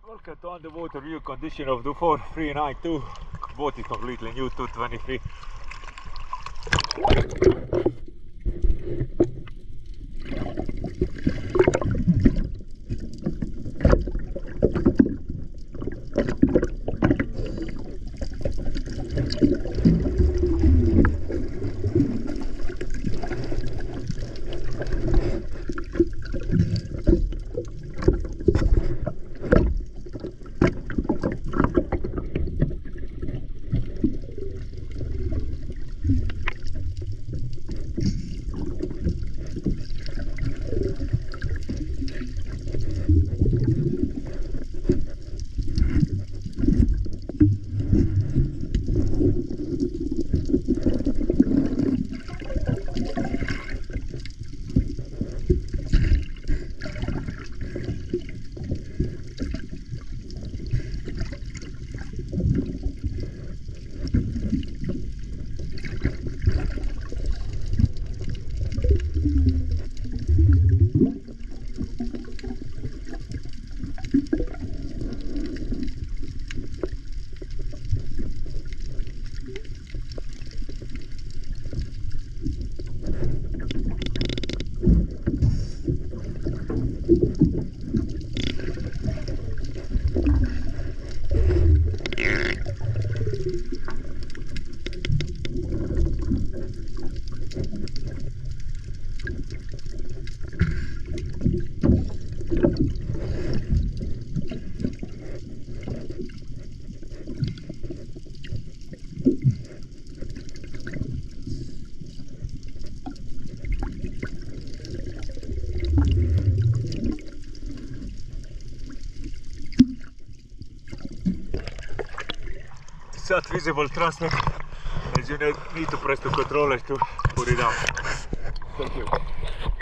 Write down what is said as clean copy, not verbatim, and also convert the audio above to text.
Welcome to underwater view condition of Dufour 392. Boat is completely new, 223. It's not visible, trust me, as you need to press the controller to put it down. Thank you.